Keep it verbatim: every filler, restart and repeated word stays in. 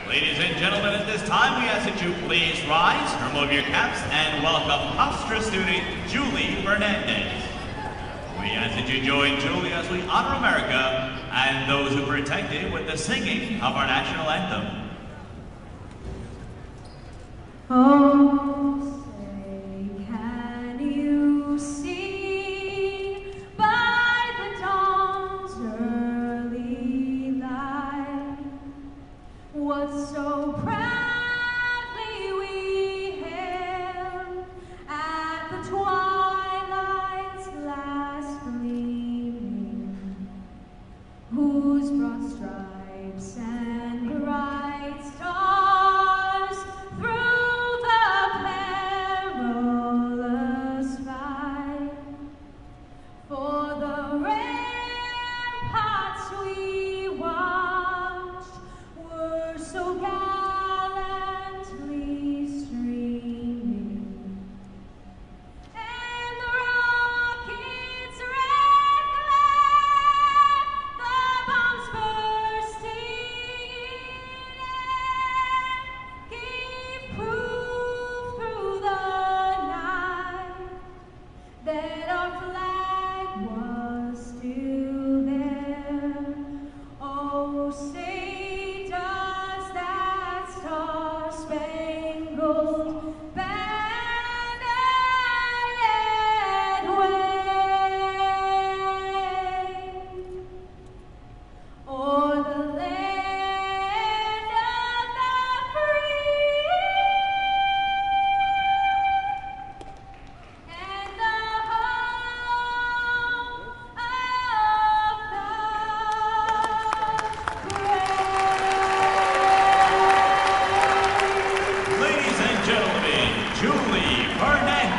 Ladies and gentlemen, at this time, we ask that you please rise, remove your caps, and welcome Hofstra student Julie Fernandez. We ask that you join Julie as we honor America and those who protect it with the singing of our national anthem. Oh, say, can you see by the dawn's early light what so proudly we hailed at the twilight's last gleaming, whose broad stripes and bright stars through the perilous fight for the ramparts we watched were so gallantly streaming, and the rockets' red glare, the bombs bursting in air, gave proof through the night that our flag was still there. Oh, say does that star-spangled banner yet wave o'er the land of the free and the home of the brave. Ladies and gentlemen, Julie Fernandez.